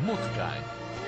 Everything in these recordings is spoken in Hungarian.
motkány.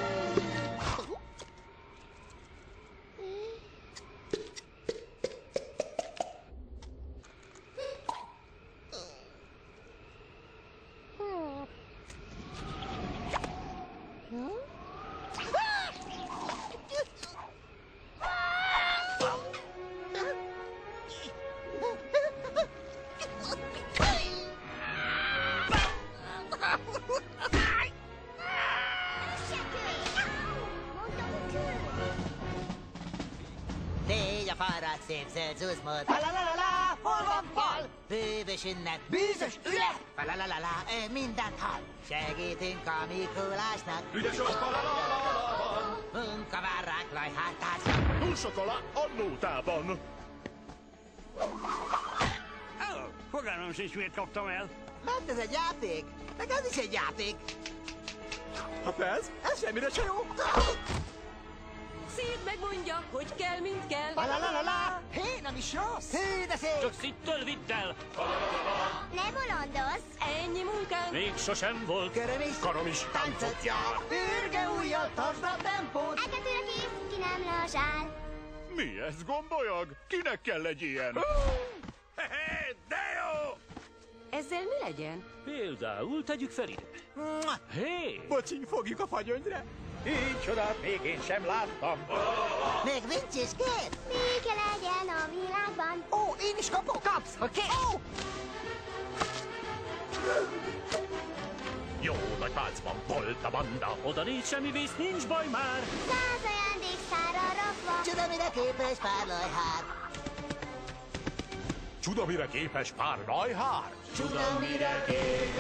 Légy a falra szép zöld zuzmod. Fa-la-la-la-la, hol van fal? Bővös ünnep. Bűzös ület! Fa-la-la-la-la, ő mindent hall. Segítünk a Mikulásnak. Ügyes a falalában, Munka vár ránk, lajhártársak. túl sok alá a nótában. Fogalmam sincs, miért kaptam el. Hát ez egy játék. Meg ez is egy játék. Hát ez semmire se jó. Szíd megmondja, hogy kell, mint kell. La-la-la-la-la. Hé, nem is rossz! Hű, de szép. Csak szittel vidd el. Ne bolondoz! Ennyi munkám. Még sosem volt. Köröm is. Karom is Táncot jár. Ürge ujjal, tartsd a tempót. Eketőre kész, ki nem lazsál. Mi ez, gombolyag? Kinek kell egy ilyen? De jó! Ezzel mi legyen? Például tegyük fel ide. Hé! Bocsi, fogjuk a fagyöngyre. Így csodát még én sem láttam. Még nincs is kész. Béke legyen a világban. Ó, én is kapok! Kapsz, hogy kész. Ó! Jó nagy pálcban volt a banda. Oda négy, semmi vész, nincs baj már. 100 ajándékszára rakva. Csoda, mire képes pár lajhár. Csuda, mire képes pár najhár? Csuda, mire képes.